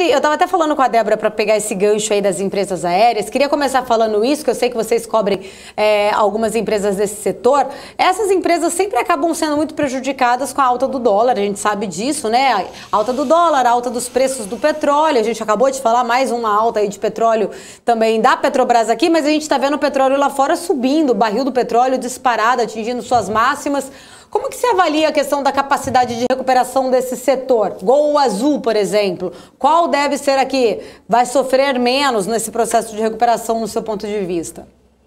Eu estava até falando com a Débora para pegar esse gancho aí das empresas aéreas. Queria começar falando isso, que eu sei que vocês cobrem algumas empresas desse setor. Essas empresas sempre acabam sendo muito prejudicadas com a alta do dólar, a gente sabe disso, né? Alta do dólar, alta dos preços do petróleo. A gente acabou de falar mais uma alta aí de petróleo também da Petrobras aqui, mas a gente está vendo o petróleo lá fora subindo, o barril do petróleo disparado, atingindo suas máximas. Como que se avalia a questão da capacidade de recuperação desse setor? Gol Azul, por exemplo. Qual deve ser aqui? Vai sofrer menos nesse processo de recuperação, no seu ponto de vista?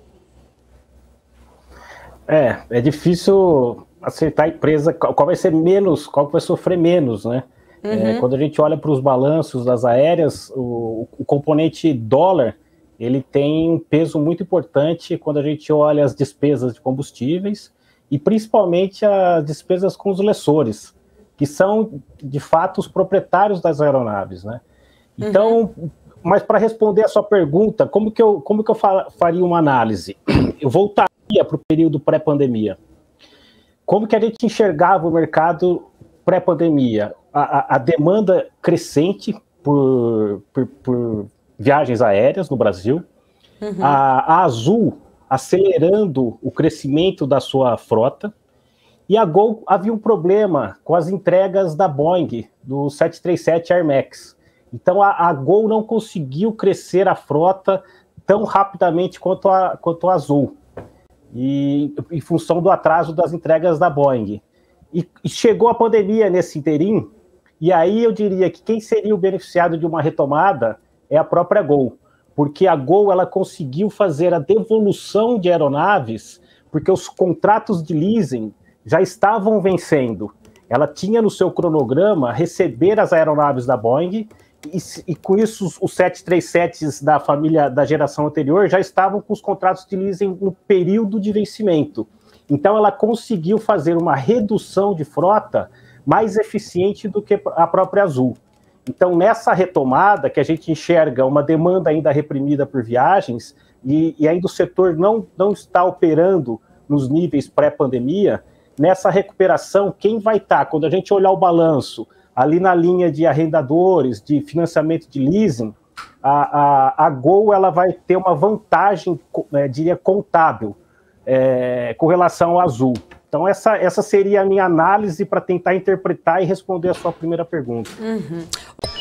É difícil acertar a empresa, qual vai ser menos, qual vai sofrer menos, né? Quando a gente olha para os balanços das aéreas, o componente dólar, ele tem um peso muito importante quando a gente olha as despesas de combustíveis, e principalmente as despesas com os lessores, que são, de fato, os proprietários das aeronaves, né? Então, mas para responder a sua pergunta, como que eu faria uma análise? Eu voltaria para o período pré-pandemia. Como que a gente enxergava o mercado pré-pandemia? A demanda crescente por viagens aéreas no Brasil, a Azul acelerando o crescimento da sua frota, e a Gol havia um problema com as entregas da Boeing, do 737 Air Max. Então a Gol não conseguiu crescer a frota tão rapidamente quanto a Azul, e em função do atraso das entregas da Boeing. E chegou a pandemia nesse interim, e aí eu diria que quem seria o beneficiado de uma retomada é a própria Gol, porque a Gol ela conseguiu fazer a devolução de aeronaves, porque os contratos de leasing já estavam vencendo. Ela tinha no seu cronograma receber as aeronaves da Boeing, e com isso os 737s da família da geração anterior já estavam com os contratos de leasing no período de vencimento. Então ela conseguiu fazer uma redução de frota mais eficiente do que a própria Azul. Então, nessa retomada, que a gente enxerga uma demanda ainda reprimida por viagens, e ainda o setor não está operando nos níveis pré-pandemia, nessa recuperação, quem vai estar, quando a gente olhar o balanço, ali na linha de arrendadores, de financiamento de leasing, a Gol ela vai ter uma vantagem, diria, contábil, com relação ao Azul. Então, essa seria a minha análise para tentar interpretar e responder a sua primeira pergunta.